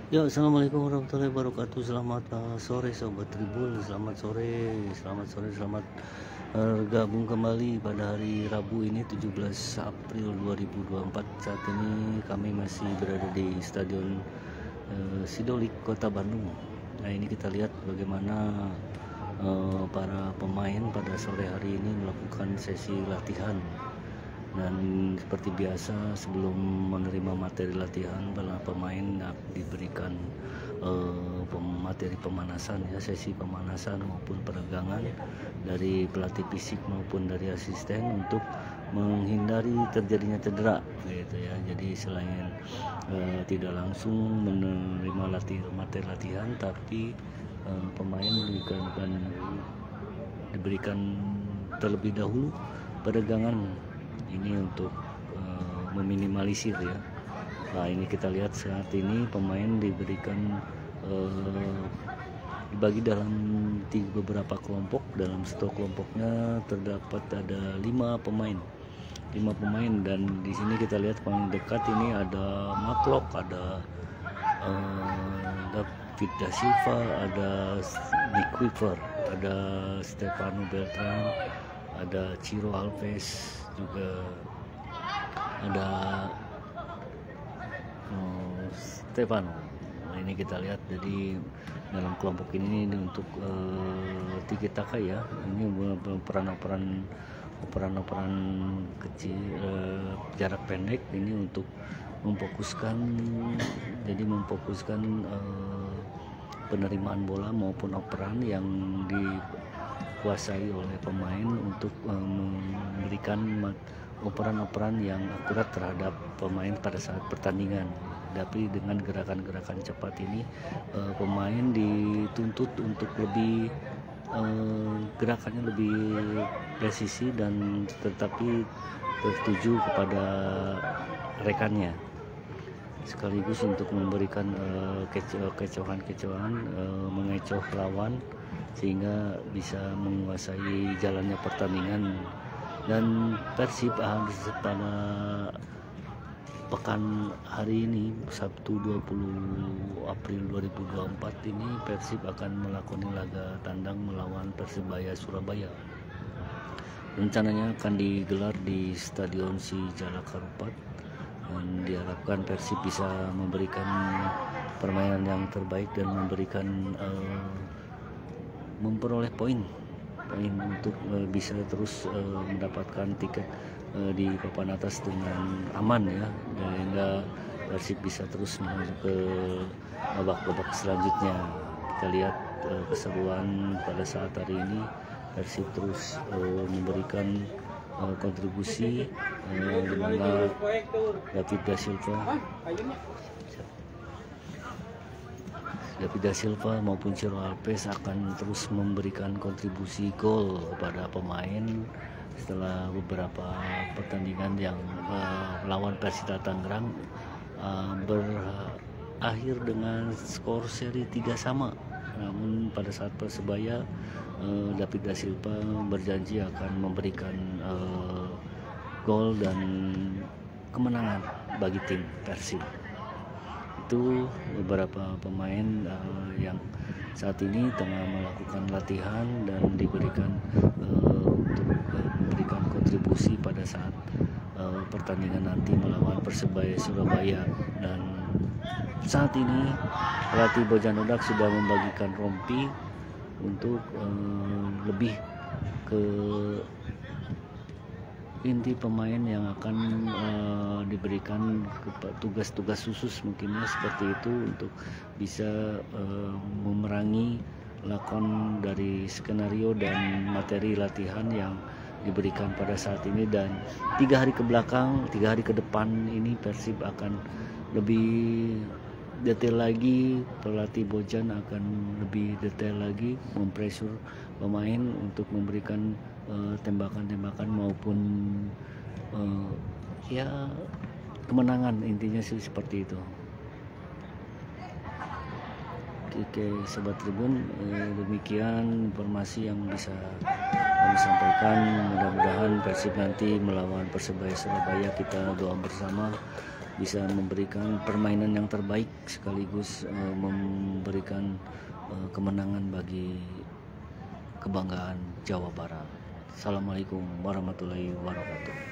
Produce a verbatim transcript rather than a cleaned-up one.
Ya, assalamualaikum warahmatullahi wabarakatuh. Selamat uh, sore Sobat Tribun. Selamat sore, selamat sore, selamat uh, gabung kembali pada hari Rabu ini tujuh belas April dua ribu dua puluh empat. Saat ini kami masih berada di Stadion uh, Sidolik, Kota Bandung. Nah, ini kita lihat bagaimana uh, para pemain pada sore hari ini melakukan sesi latihan. Dan seperti biasa sebelum menerima materi latihan, para pemain diberikan uh, materi pemanasan, ya, sesi pemanasan maupun peregangan dari pelatih fisik maupun dari asisten untuk menghindari terjadinya cedera, gitu ya. Jadi selain uh, tidak langsung menerima latihan, materi latihan, tapi uh, pemain diberikan, diberikan terlebih dahulu peregangan. Ini untuk uh, meminimalisir, ya. Nah, ini kita lihat saat ini pemain diberikan uh, dibagi dalam tiga beberapa kelompok. Dalam satu kelompoknya terdapat ada lima pemain, lima pemain dan di sini kita lihat paling dekat ini ada Maklok, ada uh, David Da Silva, ada Nick Weaver, ada Stefano Beltran, ada Ciro Alves, juga ada oh, Stefano. Nah, ini kita lihat jadi dalam kelompok ini untuk uh, tiki taka, ya. Ini peran-peran peran-peran kecil, uh, jarak pendek ini untuk memfokuskan, jadi memfokuskan uh, penerimaan bola maupun operan yang dikuasai oleh pemain untuk um, memberikan operan-operan yang akurat terhadap pemain pada saat pertandingan. Tapi dengan gerakan-gerakan cepat ini uh, pemain dituntut untuk lebih uh, gerakannya lebih presisi dan tetapi tertuju kepada rekannya, sekaligus untuk memberikan uh, kecohan-kecohan, uh, mengecoh lawan sehingga bisa menguasai jalannya pertandingan. Dan Persib harus pada pekan hari ini Sabtu dua puluh April dua ribu dua puluh empat ini Persib akan melakoni laga tandang melawan Persebaya Surabaya. Rencananya akan digelar di Stadion Sijalak Harupat dan diharapkan Persib bisa memberikan permainan yang terbaik dan memberikan uh, memperoleh poin poin untuk uh, bisa terus uh, mendapatkan tiket uh, di papan atas dengan aman, ya, sehingga Persib bisa terus menuju ke babak-babak selanjutnya. Kita lihat uh, keseruan pada saat hari ini. Persib terus uh, memberikan uh, kontribusi uh, di mana David Da Silva David Da Silva maupun Ciro Alves akan terus memberikan kontribusi gol kepada pemain setelah beberapa pertandingan yang uh, melawan Persita Tangerang uh, berakhir dengan skor seri tiga sama. Namun pada saat Persebaya, uh, David Da Silva berjanji akan memberikan uh, gol dan kemenangan bagi tim Persib. Itu beberapa pemain uh, yang saat ini tengah melakukan latihan dan diberikan uh, untuk uh, memberikan kontribusi pada saat uh, pertandingan nanti melawan Persebaya Surabaya. Dan saat ini pelatih Bojanodak sudah membagikan rompi untuk uh, lebih ke inti pemain yang akan uh, diberikan tugas-tugas khusus mungkinnya seperti itu untuk bisa uh, memerangi lakon dari skenario dan materi latihan yang diberikan pada saat ini. Dan tiga hari ke belakang, tiga hari ke depan ini Persib akan lebih detail lagi, pelatih Bojan akan lebih detail lagi mempresur pemain untuk memberikan uh, tembakan-tembakan maupun uh, ya kemenangan, intinya sih seperti itu. Oke, Sobat Tribun, eh, demikian informasi yang bisa kami sampaikan mudah-mudahan Persib nanti melawan Persebaya Surabaya kita doa bersama bisa memberikan permainan yang terbaik sekaligus uh, memberikan uh, kemenangan bagi kebanggaan Jawa Barat. Assalamualaikum warahmatullahi wabarakatuh.